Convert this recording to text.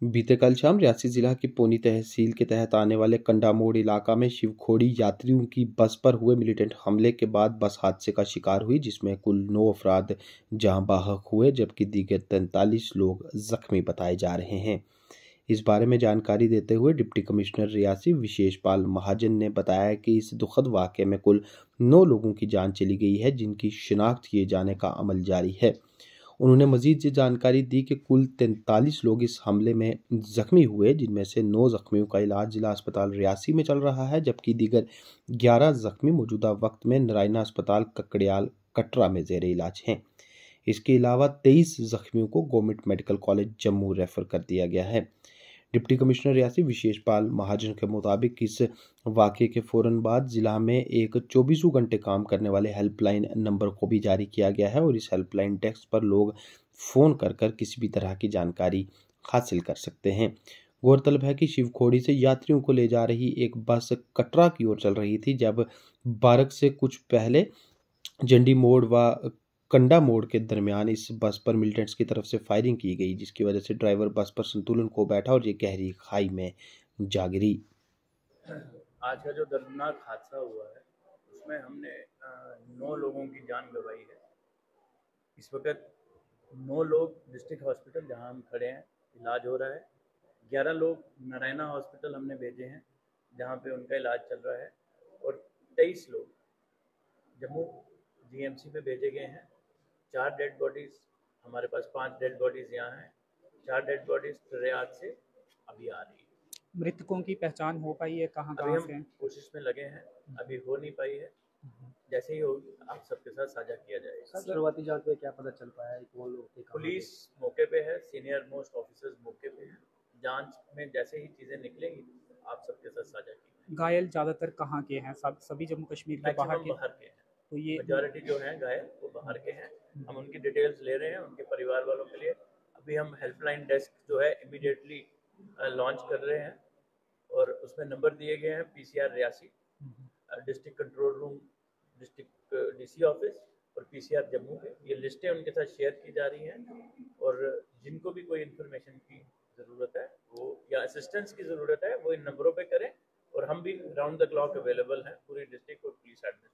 बीते कल शाम रियासी जिला की पौनी तहसील के तहत आने वाले कंडा मोड़ इलाका में शिवखोड़ी यात्रियों की बस पर हुए मिलिटेंट हमले के बाद बस हादसे का शिकार हुई, जिसमें कुल 9 अफराद जहां बाहक हुए जबकि दीगर 43 लोग जख्मी बताए जा रहे हैं। इस बारे में जानकारी देते हुए डिप्टी कमिश्नर रियासी विशेषपाल महाजन ने बताया कि इस दुखद वाकये में कुल 9 लोगों की जान चली गई है, जिनकी शिनाख्त किए जाने का अमल जारी है। उन्होंने मजीद ये जानकारी दी कि कुल 43 लोग इस हमले में जख्मी हुए, जिनमें से 9 जख्मियों का इलाज जिला अस्पताल रियासी में चल रहा है जबकि दीगर 11 जख्मी मौजूदा वक्त में नारायणा अस्पताल ककड़ियाल कटरा में जेर इलाज हैं। इसके अलावा 23 जख्मियों को government medical college Jammu refer कर दिया गया है। डिप्टी कमिश्नर रियासी विशेषपाल महाजन के मुताबिक इस वाकये के फौरन बाद जिला में एक 24 घंटे काम करने वाले हेल्पलाइन नंबर को भी जारी किया गया है और इस हेल्पलाइन डेस्क पर लोग फ़ोन कर किसी भी तरह की जानकारी हासिल कर सकते हैं। गौरतलब है कि शिवखोड़ी से यात्रियों को ले जा रही एक बस कटरा की ओर चल रही थी जब बारक से कुछ पहले जंडी मोड़ व कंडा मोड़ के दरमियान इस बस पर मिलिटेंट्स की तरफ से फायरिंग की गई, जिसकी वजह से ड्राइवर बस पर संतुलन खो बैठा और ये गहरी खाई में जा गिरी। आज का जो दर्दनाक हादसा हुआ है उसमें हमने 9 लोगों की जान गंवाई है। इस वक्त 9 लोग डिस्ट्रिक्ट हॉस्पिटल जहां हम खड़े हैं इलाज हो रहा है। 11 लोग नारायणा हॉस्पिटल हमने भेजे हैं जहां पे उनका इलाज चल रहा है और 23 लोग जम्मू जीएमसी में भेजे गए हैं। 4 डेड बॉडीज़ हमारे पास, 5 डेड बॉडीज़ यहाँ हैं। 4 डेड बॉडीज़ रियाद से अभी आ रही है। मृतकों की पहचान हो पाई है? कहाँ अभी से हम कोशिश में लगे हैं, अभी हो नहीं पाई है। जैसे ही होगी आप सबके साथ साझा किया जाएगा। शुरुआती जांच में क्या पता चल पाया है? कौन लोग थे? पुलिस मौके पे है, सीनियर मोस्ट ऑफिसर्स मौके पे हैं। जांच में जैसे ही चीज़ें निकलेंगी आप सबके साथ साझा की। घायल ज़्यादातर कहाँ के हैं? सभी जम्मू कश्मीर के बाहर के हैं। तो ये मेजॉरिटी जो हैं घायल वो बाहर के हैं। हम उनकी डिटेल्स ले रहे हैं उनके परिवार वालों के लिए। अभी हम हेल्पलाइन डेस्क जो है इमीडिएटली लॉन्च कर रहे हैं और उसमें नंबर दिए गए हैं PCR Reasi, district control room, district DC office और पीसीआर जम्मू के। ये लिस्टें उनके साथ शेयर की जा रही हैं और जिनको भी कोई इन्फॉर्मेशन की ज़रूरत है वो या असिस्टेंस की ज़रूरत है वो इन नंबरों पे करें और हम भी राउंड द क्लॉक अवेलेबल हैं पूरी डिस्ट्रिक्ट और पुलिस एडमिनिस्ट्रेशन।